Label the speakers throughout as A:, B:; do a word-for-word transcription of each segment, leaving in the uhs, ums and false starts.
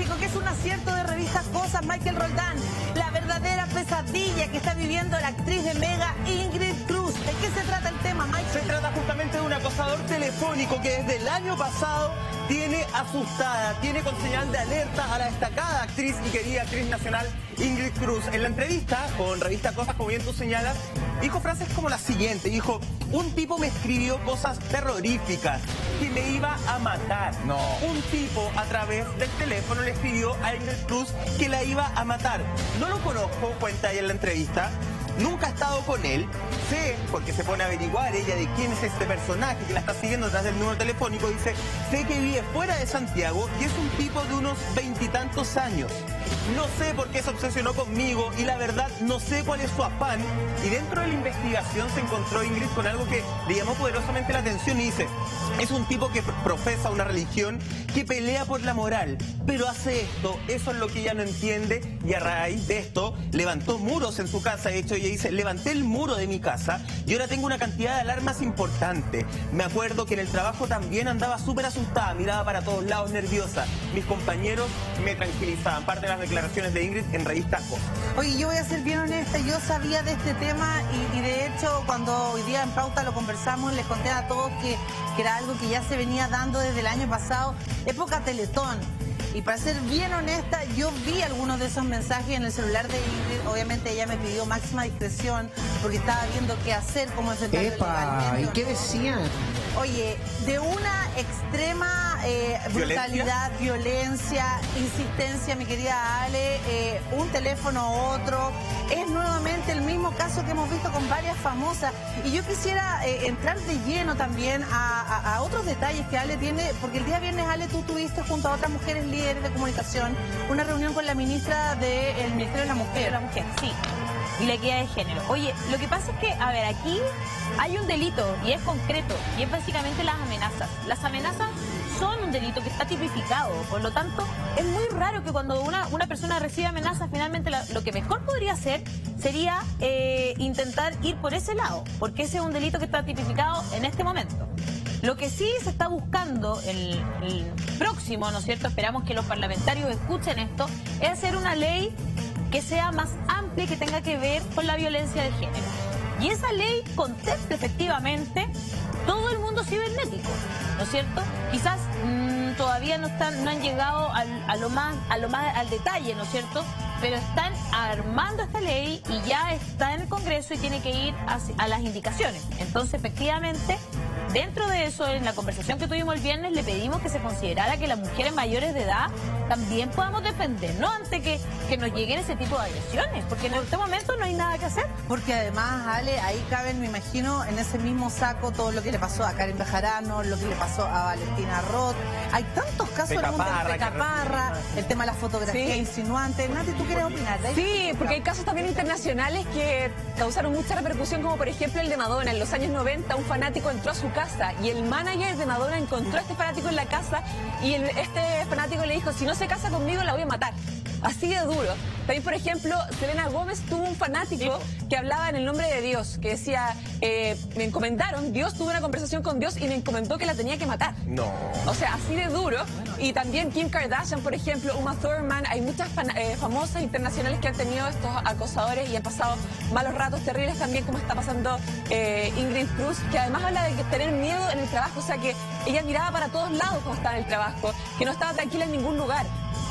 A: dijo que es un acierto de revista Cosas, Michael Roldán. La verdadera pesadilla que está viviendo la actriz de Mega, Ingrid Cruz. ¿De qué se trata el tema, Michael?
B: Se trata justamente de un acosador telefónico que desde el año pasado tiene asustada, tiene con señal de alerta a la destacada actriz y querida actriz nacional Ingrid Cruz. En la entrevista con revista Cosas, como bien tú señalas, dijo frases como la siguiente. Dijo: un tipo me escribió cosas terroríficas, que me iba a matar.
C: No.
B: Un tipo a través del teléfono le escribió a Ingrid Cruz que la iba a matar. No lo conozco, cuenta ella en la entrevista. Nunca he estado con él, sé, porque se pone a averiguar ella de quién es este personaje que la está siguiendo detrás del número telefónico, dice, sé que vive fuera de Santiago y es un tipo de unos veintitantos años. No sé por qué se obsesionó conmigo y la verdad no sé cuál es su afán. Y dentro de la investigación se encontró Ingrid con algo que le llamó poderosamente la atención y dice, es un tipo que profesa una religión, que pelea por la moral, pero hace esto, eso es lo que ella no entiende, y a raíz de esto levantó muros en su casa. De hecho, ella dice, levanté el muro de mi casa y ahora tengo una cantidad de alarmas importante. Me acuerdo que en el trabajo también andaba súper asustada, miraba para todos lados nerviosa. Mis compañeros me tranquilizaban. Parte de las declaraciones de Ingrid en revista Cosas.
A: Oye, yo voy a ser bien honesta, yo sabía de este tema y, y de hecho cuando hoy día en Pauta lo conversamos, les conté a todos que, que era algo que ya se venía dando desde el año pasado, época Teletón. Y para ser bien honesta, yo vi algunos de esos mensajes en el celular de Ingrid. Obviamente ella me pidió máxima discreción porque estaba viendo qué hacer, cómo enfrentarlo legalmente.
C: ¿Y qué decían?
A: Oye, de una extrema eh, brutalidad, violencia, insistencia, mi querida Ale, eh, un teléfono otro. Es nuevamente el mismo caso que hemos visto con varias famosas. Y yo quisiera eh, entrar de lleno también a, a, a otros detalles que Ale tiene, porque el día viernes, Ale, tú tuviste junto a otras mujeres líderes de comunicación una reunión con la ministra del Ministerio de la Mujer.
D: La mujer, sí. Y la equidad de género. Oye, lo que pasa es que, a ver, aquí hay un delito y es concreto y es básicamente las amenazas. Las amenazas son un delito que está tipificado, por lo tanto, es muy raro que cuando una, una persona recibe amenazas, finalmente la, lo que mejor podría hacer sería eh, intentar ir por ese lado, porque ese es un delito que está tipificado en este momento. Lo que sí se está buscando, el, el próximo, ¿no es cierto?, esperamos que los parlamentarios escuchen esto, es hacer una ley que sea más amplia y que tenga que ver con la violencia de género. Y esa ley contempla efectivamente todo el mundo cibernético, ¿no es cierto? Quizás mmm, todavía no están, no han llegado al, a lo más, a lo más al detalle, ¿no es cierto? Pero están armando esta ley y ya está en el Congreso y tiene que ir a, a las indicaciones. Entonces, efectivamente, dentro de eso, en la conversación que tuvimos el viernes, le pedimos que se considerara que las mujeres mayores de edad también podamos defendernos ante que, que nos lleguen ese tipo de agresiones, porque en este momento no hay nada que hacer.
A: Porque además, Ale, ahí caben, me imagino, en ese mismo saco todo lo que le pasó a Karen Bejarano, lo que le pasó a Valentina Roth. Hay tantos casos en el mundo de Caparra, el tema de la fotografía
E: sí.
A: insinuante. Nati, ¿tú quieres opinar?
E: Sí, porque hay casos también internacionales que causaron mucha repercusión, como por ejemplo el de Madonna. En los años noventa, un fanático entró a su casa y el manager de Madonna encontró a este fanático en la casa y el, este fanático le dijo, si no se casa conmigo la voy a matar. Así de duro. También, por ejemplo, Selena Gómez tuvo un fanático ¿Sí? que hablaba en el nombre de Dios, que decía, eh, me encomendaron, Dios tuvo una conversación con Dios y me encomendó que la tenía que matar.
B: No.
E: O sea, así de duro. Y también Kim Kardashian, por ejemplo, Uma Thurman, hay muchas eh, famosas internacionales que han tenido estos acosadores y han pasado malos ratos terribles también, como está pasando eh, Ingrid Cruz, que además habla de que tener miedo en el trabajo, o sea que ella miraba para todos lados cuando estaba en el trabajo, que no estaba tranquila en ningún lugar.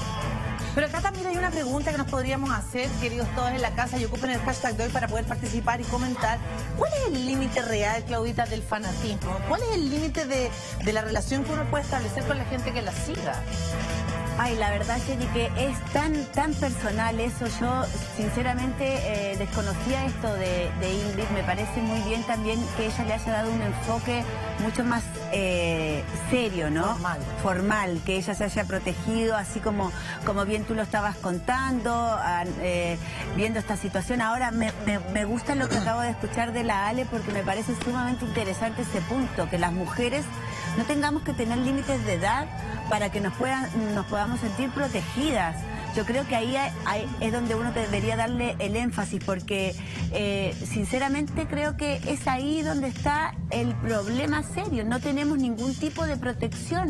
A: Pero acá también hay una pregunta que nos podríamos hacer, queridos todos en la casa, y ocupen el hashtag de hoy para poder participar y comentar. ¿Cuál es el límite real, Claudita, del fanatismo? ¿Cuál es el límite de, de la relación que uno puede establecer con la gente que la siga?
F: Ay, la verdad, Jenny, que es tan tan personal eso. Yo, sinceramente, eh, desconocía esto de, de Ingrid. Me parece muy bien también que ella le haya dado un enfoque mucho más eh, serio, ¿no?
A: Formal.
F: Formal, que ella se haya protegido, así como, como bien tú lo estabas contando, a, eh, viendo esta situación. Ahora, me, me, me gusta lo que acabo de escuchar de la Ale, porque me parece sumamente interesante ese punto, que las mujeres no tengamos que tener límites de edad para que nos, puedan, nos podamos sentir protegidas. Yo creo que ahí hay, hay, es donde uno debería darle el énfasis, porque eh, sinceramente creo que es ahí donde está el problema serio. No tenemos ningún tipo de protección.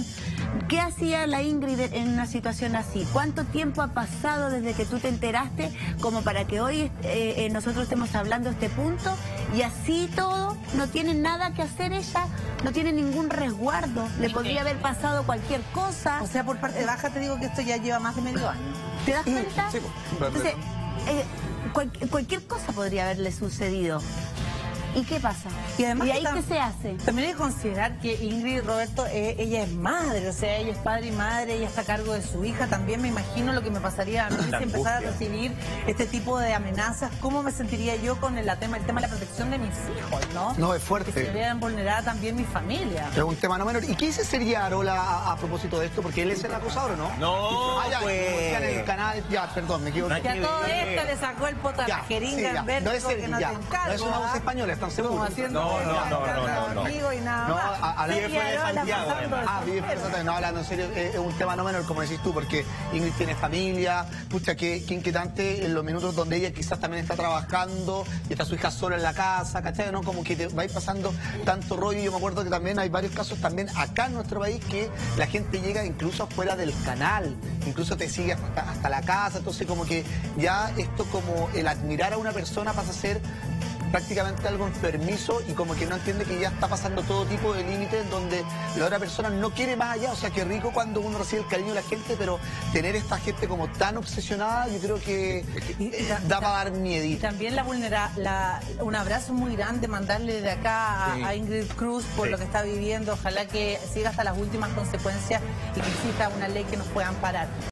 F: ¿Qué hacía la Ingrid en una situación así? ¿Cuánto tiempo ha pasado desde que tú te enteraste como para que hoy eh, eh, nosotros estemos hablando de este punto? Y así todo, no tiene nada que hacer ella, no tiene ningún resguardo, le podría haber pasado cualquier cosa.
A: O sea, por parte baja te digo que esto ya lleva más de medio año.
F: ¿Te das cuenta?
C: Sí, pues,
F: Entonces, eh, cual- cualquier cosa podría haberle sucedido. ¿Y qué pasa?
A: Y además
F: ¿Y ahí
A: tam-
F: qué se hace?
A: También hay que considerar que Ingrid Roberto, eh, ella es madre, o sea, ella es padre y madre, ella está a cargo de su hija. También me imagino lo que me pasaría a mí si
B: La
A: empezara a
B: angustia.
A: recibir este tipo de amenazas. ¿Cómo me sentiría yo con el, tema, el tema de la protección de mis hijos, no?
C: No, es fuerte.
A: Que se vean vulnerada también mi familia.
C: Es un tema no menor. ¿Y qué dice Sergio Arola a, a propósito de esto? Porque él es el acusador, ¿o no?
B: No,
C: Ah, ya,
B: pues.
C: en el canal, ya, perdón, me equivoqué.
A: Que a todo
B: Eh,
A: esto le sacó el poto a
C: Ya,
A: la
C: sí,
A: jeringa
C: ya.
A: en verde
C: No es
A: porque
C: Sergi,
A: no
C: ya.
A: te encargo.
C: No es una voz
A: ¿ah?
C: española, ¿están seguros?
A: Como haciendo
B: No, no, no, no, no, no.
A: amigo y nada
C: No,
A: más.
C: a- a la-
A: Sergio
B: fue de
A: Arola
B: Santiago,
A: pasando de
C: Ah, vive
A: soltero.
C: Santiago. No, hablando en serio, es es un tema no menor, como decís tú, porque Ingrid tiene familia, pucha, qué, qué inquietante en los minutos donde ella quizás también está trabajando y está su hija sola en la casa, ¿cachai? ¿No? Como que te va a ir pasando tanto rollo. Yo me acuerdo que también hay varios casos también acá en nuestro país que la gente llega incluso fuera del canal, incluso te sigue hasta, hasta la casa, entonces como que ya esto como el admirar a una persona pasa a ser prácticamente algo enfermizo y como que no entiende que ya está pasando todo tipo de límites donde la otra persona no quiere más allá. O sea, qué rico cuando uno recibe el cariño de la gente, pero tener esta gente como tan obsesionada, yo creo que
A: Y- y
C: eh,
A: ta-
C: da para dar
A: Y
C: miedito.
A: también la vulnera, la, un abrazo muy grande, mandarle de acá a,
B: Sí.
A: a Ingrid Cruz por
B: Sí.
A: lo que está viviendo. Ojalá que siga hasta las últimas consecuencias y que exista una ley que nos pueda amparar.